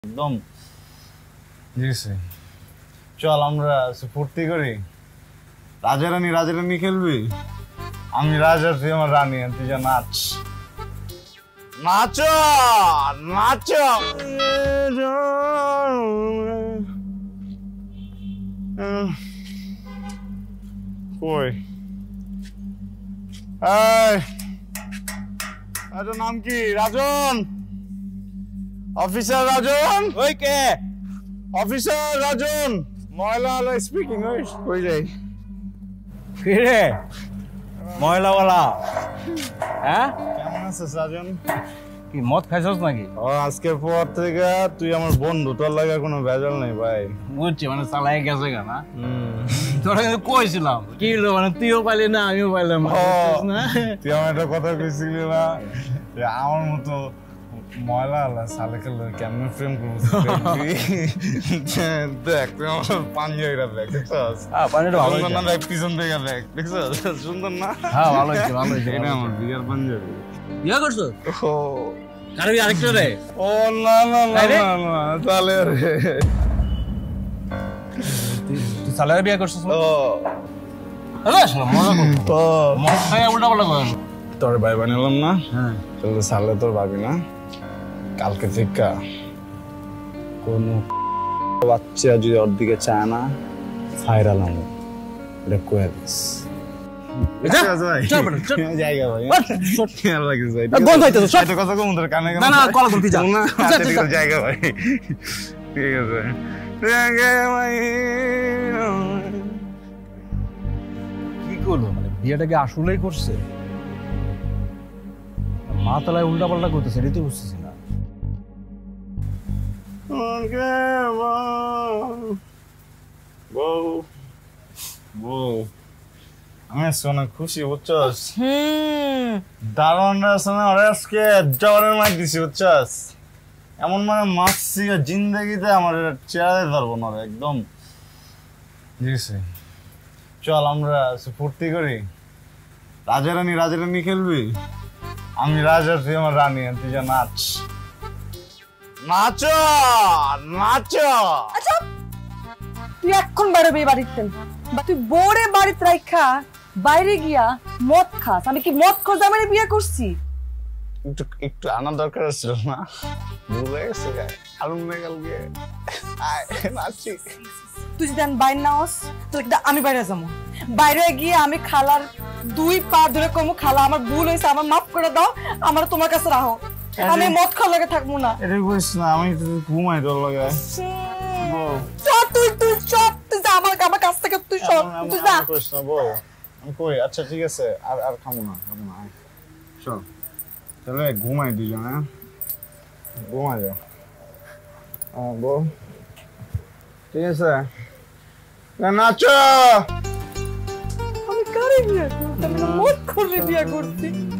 একদম বুঝছি। চল আমরা ফুর্তি করি। রাজা রানী খেলবি, আমি রাজা তুই আমার রানী, তুই যা নাচ নাচো নাচো। কই রাজন নাম কি? রাজন, অফিসার রাজন। ওই কে? অফিসার রাজন, ময়লাওয়ালা স্পিকিং। ওই যাই ফিরে ময়লাওয়ালা। হ্যাঁ কেমন আছিস রাজন? কি মদ খাইছস নাকি? ও আজকের পর থেকে তুই আমার বন্ধু, তোর লাগে কোনো ভেজাল নেই ভাই। বুঝছি, মানে চালাই গেছে না। তোরা কিন্তু কইছিলাম কি হলো, মানে তুইও পাইলি না আমিও পাইলাম না। তুই আমার একটা কথা কইছিলি না, আমার মতো ময়লাওয়ালা শালাকে লই কেমনে প্রেম করবো। দেখ তুই আমার পাঞ্জাবিটা দেখ, দেখছস? হ্যাঁ, পাঞ্জাবিটা ভালো হইছে না, দেখ পিছন থেকে দেখ, দেখছস? সুন্দর না? হ্যাঁ, ভালো হইছে ভালো হইছে। এটা আমার বিয়ার পাঞ্জাবি। বিয়া করছো? ও কারবি আরেকটা রে? ও না না না না, তাহলে রে তুই সালারে বিয়া করছিস? ও আরে আসলে মজা করব। ও মদ খায় উল্টা পাল্টা করেন। তোর ভাই বানালাম না? হ্যাঁ। তাহলে সালে তোর ভাবি না, কালকে থেকে কোন বাচ্চা যদি ওর দিকে চায় না ফাইরালাম, এটা কয়ে দিস। জায়গা ভাই খেয়াল রাখিস ভাই। কথা কম তোর কানে না না কল করতে যা না। জায়গা ভাই, ঠিক আছে। কি করলো, মানে বিয়েটাকে আসলেই করছে? মা তলায় উল্টা পাল্টা করতেছে, এটাই তো বুঝতেছি না। আমি অনেক খুশি, বুঝছস? দারোয়ানরা শোনা ওরা আজকে জবরের মাইক দিছি, বুঝছস? এমন মানে মারছি জিন্দগিতে আমার চেহারা পারবো না একদম। বুঝছি। চল আমরা ফুর্তি করি। রাজা রানী খেলবি, আমি রাজা তুই আমার রানী, তুই যা নাচ নাচো নাচো। আচ্ছা তুই এখন বেরোবি বাড়িতে, বা তুই বোরে বাড়িতে রাখা বাইরে গিয়া মদ খাস? আমি কি মদ খোঁজ আমার বিয়ে করছি? একটু একটু আনা দরকার ছিল না? ভুলে গেছে আলুম গেল গিয়ে নাচি। তুই যদি বাইর না হস তাহলে আমি বাইরে যাবো। বাইরে গিয়ে আমি খালার 2 পা ধরে কমু, খালা আমার ভুল হয়েছে, আমার মাফ করে দাও, আমার তোমার কাছে রাখো, আমি মদ খাওয়ার লাগে থাকবো না। এটা কইস না, আমি ঘুমাই তোর লাগে। তুই যা আমার কাছ থেকে, তুই যা। কইস না বউ, আমি কই। আচ্ছা ঠিক আছে, আর খাবো না চল তাহলে ঘুমাই দুজন। হ্যাঁ ঘুমাই যা বউ, ঠিক আছে? নাচো। আমি কারে বিয়ে করছি? আমি মদ করে বিয়ে করছি।